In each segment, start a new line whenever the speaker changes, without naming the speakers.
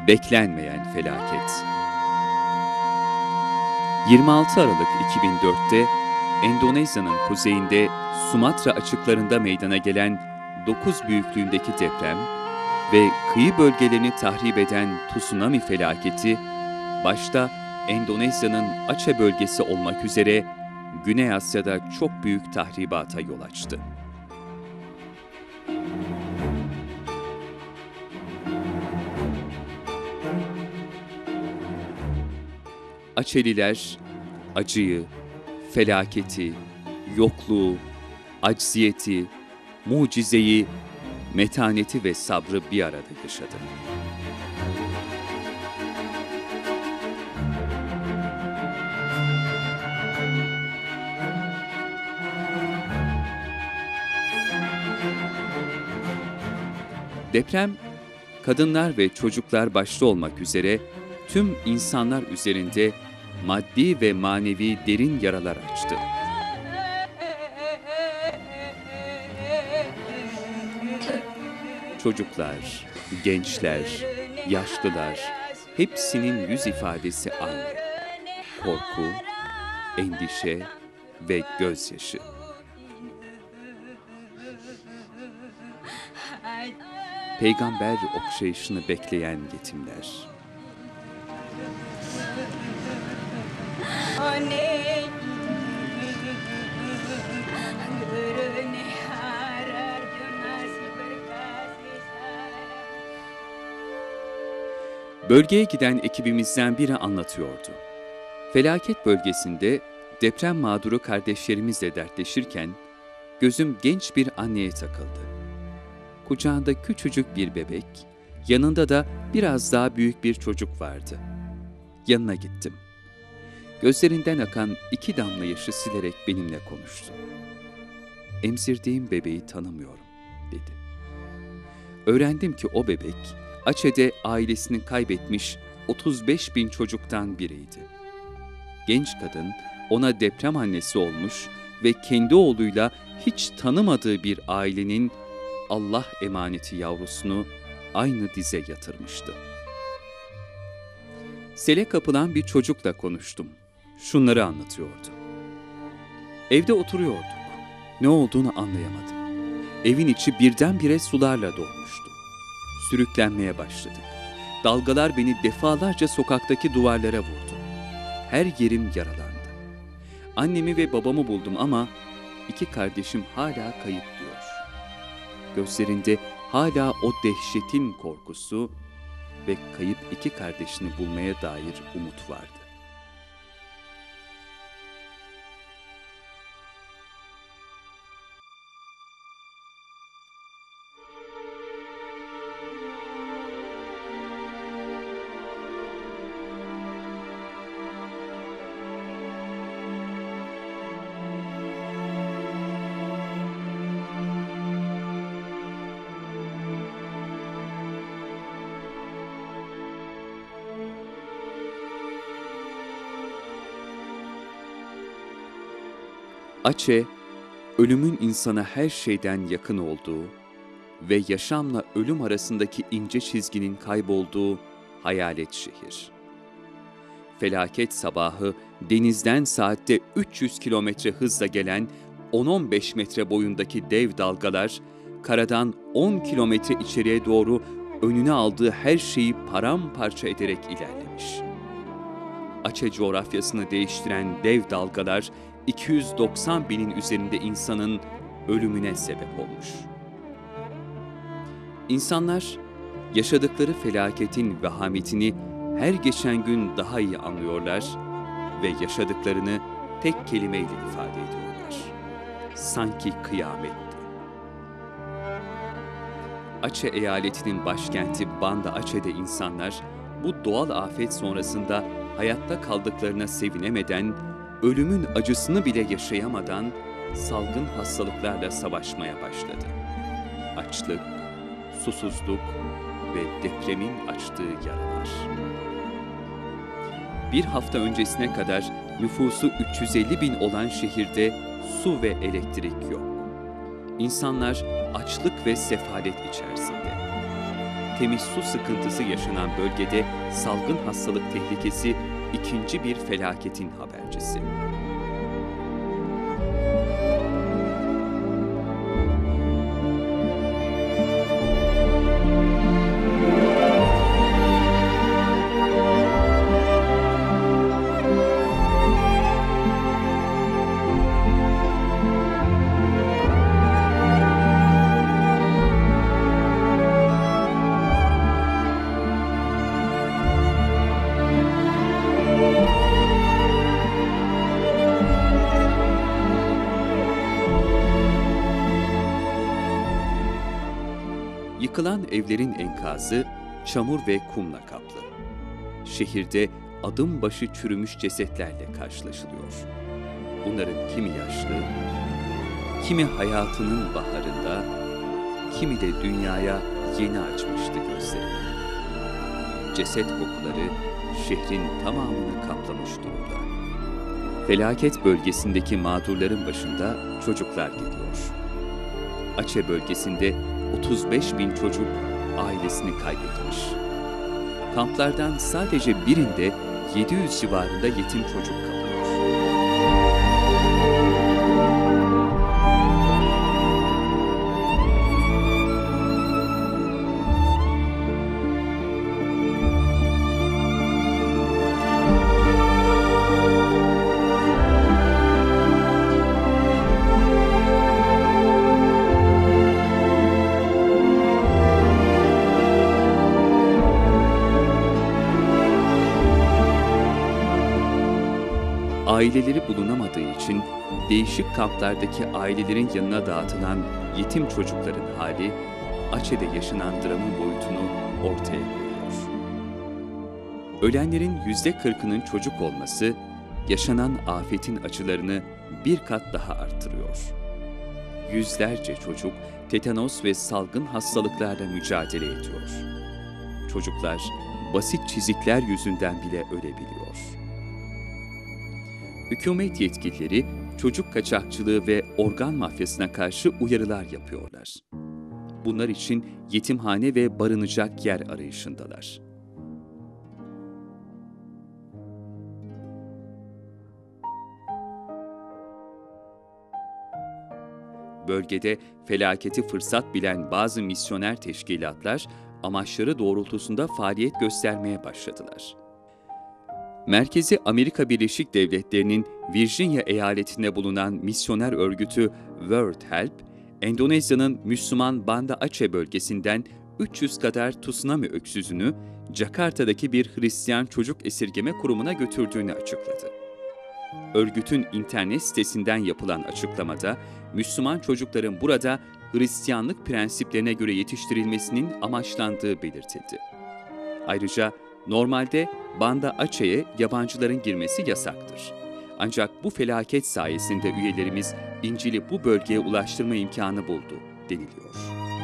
Beklenmeyen felaket. 26 Aralık 2004'te Endonezya'nın kuzeyinde Sumatra açıklarında meydana gelen 9 büyüklüğündeki deprem ve kıyı bölgelerini tahrip eden tsunami felaketi, başta Endonezya'nın Aceh bölgesi olmak üzere Güney Asya'da çok büyük tahribata yol açtı. Acehliler acıyı, felaketi, yokluğu, acziyeti, mucizeyi, metaneti ve sabrı bir arada yaşadı. Deprem, kadınlar ve çocuklar başta olmak üzere tüm insanlar üzerinde maddi ve manevi derin yaralar açtı. Çocuklar, gençler, yaşlılar, hepsinin yüz ifadesi aynı. Korku, endişe ve gözyaşı. Peygamber okşayışını bekleyen yetimler. Bölgeye giden ekibimizden biri anlatıyordu. Felaket bölgesinde deprem mağduru kardeşlerimizle dertleşirken gözüm genç bir anneye takıldı. Kucağında küçücük bir bebek, yanında da biraz daha büyük bir çocuk vardı. Yanına gittim. Gözlerinden akan 2 damla yaşı silerek benimle konuştu. "Emzirdiğim bebeği tanımıyorum," dedi. Öğrendim ki o bebek, Aceh'de ailesini kaybetmiş 35 bin çocuktan biriydi. Genç kadın ona deprem annesi olmuş ve kendi oğluyla hiç tanımadığı bir ailenin Allah emaneti yavrusunu aynı dize yatırmıştı. Sele kapılan bir çocukla konuştum. Şunları anlatıyordu. Evde oturuyorduk. Ne olduğunu anlayamadım. Evin içi birdenbire sularla dolmuştu. Sürüklenmeye başladık. Dalgalar beni defalarca sokaktaki duvarlara vurdu. Her yerim yaralandı. Annemi ve babamı buldum ama 2 kardeşim hala kayıp diyor. Gözlerinde hala o dehşetin korkusu ve kayıp 2 kardeşini bulmaya dair umut vardı. Aceh, ölümün insana her şeyden yakın olduğu ve yaşamla ölüm arasındaki ince çizginin kaybolduğu hayalet şehir. Felaket sabahı denizden saatte 300 kilometre hızla gelen 10-15 metre boyundaki dev dalgalar, karadan 10 kilometre içeriye doğru önüne aldığı her şeyi paramparça ederek ilerlemiş. Aceh coğrafyasını değiştiren dev dalgalar, 290 binin üzerinde insanın ölümüne sebep olmuş. İnsanlar yaşadıkları felaketin vehametini her geçen gün daha iyi anlıyorlar ve yaşadıklarını tek kelimeyle ifade ediyorlar. Sanki kıyametti. Aceh eyaletinin başkenti Banda Aceh'de insanlar bu doğal afet sonrasında hayatta kaldıklarına sevinemeden, ölümün acısını bile yaşayamadan salgın hastalıklarla savaşmaya başladı. Açlık, susuzluk ve depremin açtığı yaralar. Bir hafta öncesine kadar nüfusu 350 bin olan şehirde su ve elektrik yok. İnsanlar açlık ve sefalet içerisinde. temiz su sıkıntısı yaşanan bölgede salgın hastalık tehlikesi ikinci bir felaketin habercisi. Yıkılan evlerin enkazı çamur ve kumla kaplı. Şehirde adım başı çürümüş cesetlerle karşılaşılıyor. Bunların kimi yaşlı, kimi hayatının baharında, kimi de dünyaya yeni açmıştı gözlerini. Ceset kokuları şehrin tamamını kaplamış durumda. Felaket bölgesindeki mağdurların başında çocuklar geliyor. Aceh bölgesinde 35.000 çocuk ailesini kaybetmiş. Kamplardan sadece birinde 700 civarında yetim çocuk kalıyor. Aileleri bulunamadığı için değişik kamplardaki ailelerin yanına dağıtılan yetim çocukların hali, Aceh'de yaşanan dramın boyutunu ortaya koyuyor. Ölenlerin %40'ının çocuk olması, yaşanan afetin acılarını bir kat daha arttırıyor. Yüzlerce çocuk tetanos ve salgın hastalıklarla mücadele ediyor. Çocuklar basit çizikler yüzünden bile ölebiliyor. Hükümet yetkilileri çocuk kaçakçılığı ve organ mafyasına karşı uyarılar yapıyorlar. Bunlar için yetimhane ve barınacak yer arayışındalar. Bölgede felaketi fırsat bilen bazı misyoner teşkilatlar amaçları doğrultusunda faaliyet göstermeye başladılar. Merkezi Amerika Birleşik Devletleri'nin Virginia eyaletinde bulunan misyoner örgütü World Help, Endonezya'nın Müslüman Banda Aceh bölgesinden 300 kadar tsunami öksüzünü Jakarta'daki bir Hristiyan çocuk esirgeme kurumuna götürdüğünü açıkladı. Örgütün internet sitesinden yapılan açıklamada, Müslüman çocukların burada Hristiyanlık prensiplerine göre yetiştirilmesinin amaçlandığı belirtildi. Ayrıca normalde Banda Aceh'e yabancıların girmesi yasaktır. Ancak bu felaket sayesinde üyelerimiz İncil'i bu bölgeye ulaştırma imkanı buldu deniliyor.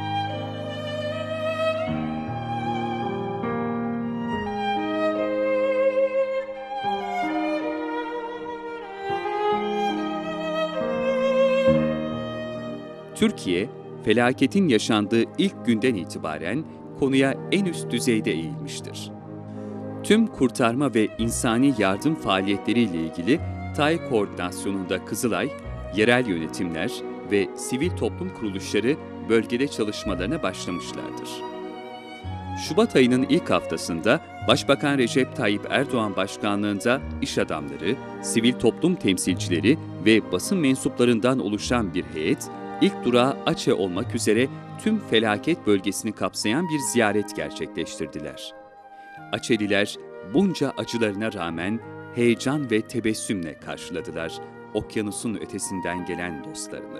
Türkiye, felaketin yaşandığı ilk günden itibaren konuya en üst düzeyde eğilmiştir. Tüm kurtarma ve insani yardım faaliyetleriyle ilgili TAY koordinasyonunda Kızılay, yerel yönetimler ve sivil toplum kuruluşları bölgede çalışmalarına başlamışlardır. Şubat ayının ilk haftasında Başbakan Recep Tayyip Erdoğan başkanlığında iş adamları, sivil toplum temsilcileri ve basın mensuplarından oluşan bir heyet, ilk durağı Aceh olmak üzere tüm felaket bölgesini kapsayan bir ziyaret gerçekleştirdiler. Acehliler bunca acılarına rağmen heyecan ve tebessümle karşıladılar okyanusun ötesinden gelen dostlarını.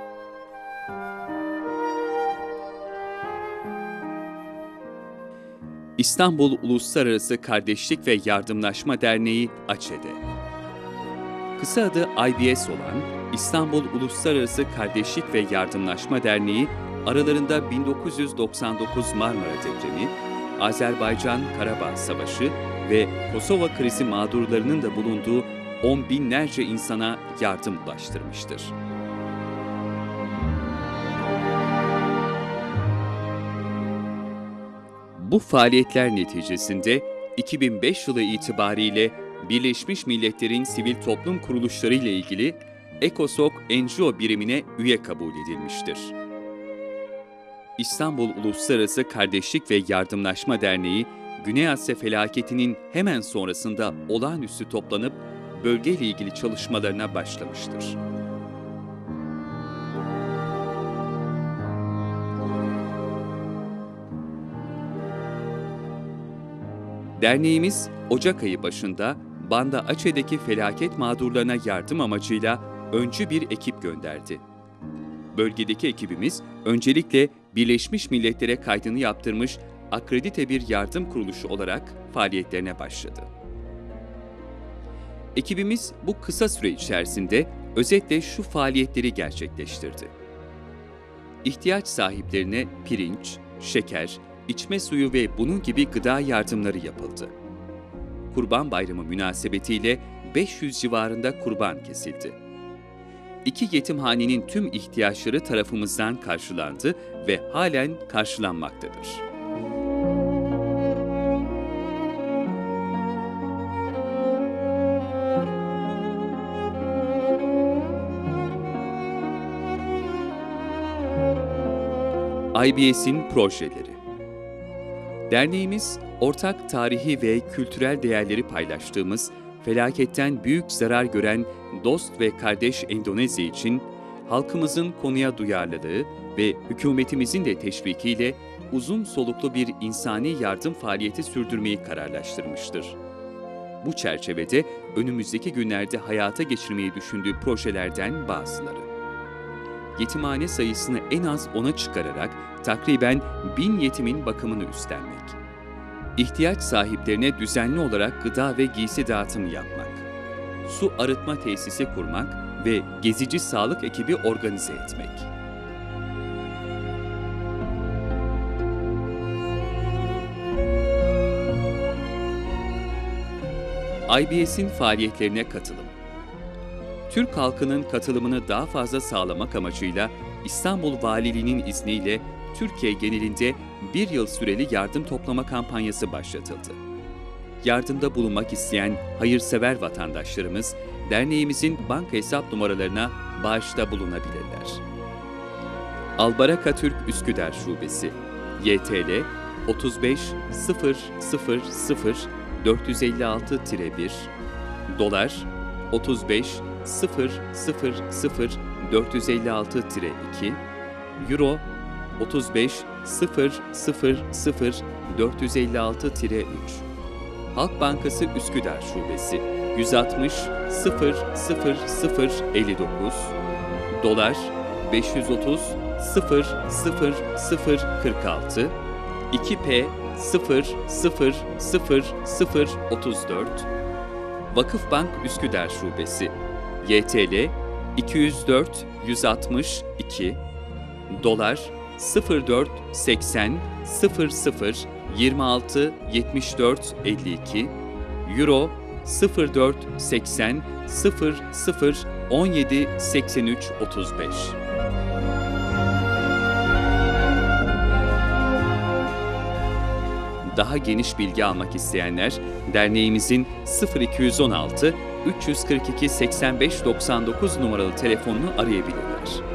İstanbul Uluslararası Kardeşlik ve Yardımlaşma Derneği Aceh'de. Kısa adı IBS olan İstanbul Uluslararası Kardeşlik ve Yardımlaşma Derneği, aralarında 1999 Marmara Depremi, Azerbaycan-Karabağ Savaşı ve Kosova krizi mağdurlarının da bulunduğu on binlerce insana yardım ulaştırmıştır. Bu faaliyetler neticesinde 2005 yılı itibariyle Birleşmiş Milletler'in sivil toplum kuruluşları ile ilgili ECOSOC NGO birimine üye kabul edilmiştir. İstanbul Uluslararası Kardeşlik ve Yardımlaşma Derneği, Güney Asya felaketinin hemen sonrasında olağanüstü toplanıp bölgeyle ilgili çalışmalarına başlamıştır. Derneğimiz, Ocak ayı başında Banda Aceh'deki felaket mağdurlarına yardım amacıyla öncü bir ekip gönderdi. Bölgedeki ekibimiz, öncelikle Birleşmiş Milletler'e kaydını yaptırmış akredite bir yardım kuruluşu olarak faaliyetlerine başladı. Ekibimiz bu kısa süre içerisinde özetle şu faaliyetleri gerçekleştirdi. İhtiyaç sahiplerine pirinç, şeker, içme suyu ve bunun gibi gıda yardımları yapıldı. Kurban Bayramı münasebetiyle 500 civarında kurban kesildi. 2 yetimhanenin tüm ihtiyaçları tarafımızdan karşılandı ve halen karşılanmaktadır. IBS'in projeleri. Derneğimiz, ortak tarihi ve kültürel değerleri paylaştığımız, felaketten büyük zarar gören dost ve kardeş Endonezya için halkımızın konuya duyarlılığı ve hükümetimizin de teşvikiyle uzun soluklu bir insani yardım faaliyeti sürdürmeyi kararlaştırmıştır. Bu çerçevede önümüzdeki günlerde hayata geçirmeyi düşündüğü projelerden bazıları: yetimhane sayısını en az 10'a çıkararak takriben 1000 yetimin bakımını üstlenmek. İhtiyaç sahiplerine düzenli olarak gıda ve giysi dağıtımı yapmak. Su arıtma tesisi kurmak ve gezici sağlık ekibi organize etmek. IBS'in faaliyetlerine katılım. Türk halkının katılımını daha fazla sağlamak amacıyla İstanbul Valiliği'nin izniyle Türkiye genelinde 1 yıl süreli yardım toplama kampanyası başlatıldı. Yardımda bulunmak isteyen hayırsever vatandaşlarımız, derneğimizin banka hesap numaralarına bağışta bulunabilirler. Albaraka Türk Üsküdar Şubesi YTL 35 000 456-1 Dolar 35 000 456-2 Euro 35 000 456-3 Halk Bankası Üsküdar Şubesi 160 000 59 Dolar 530 000 46 2P 000 Vakıfbank Üsküdar Şubesi YTL 204 162 Dolar 04 80 00 26 74 52 Euro 04 80 00 17 83 35 Daha geniş bilgi almak isteyenler derneğimizin 0216 342 85 99 numaralı telefonunu arayabilirler.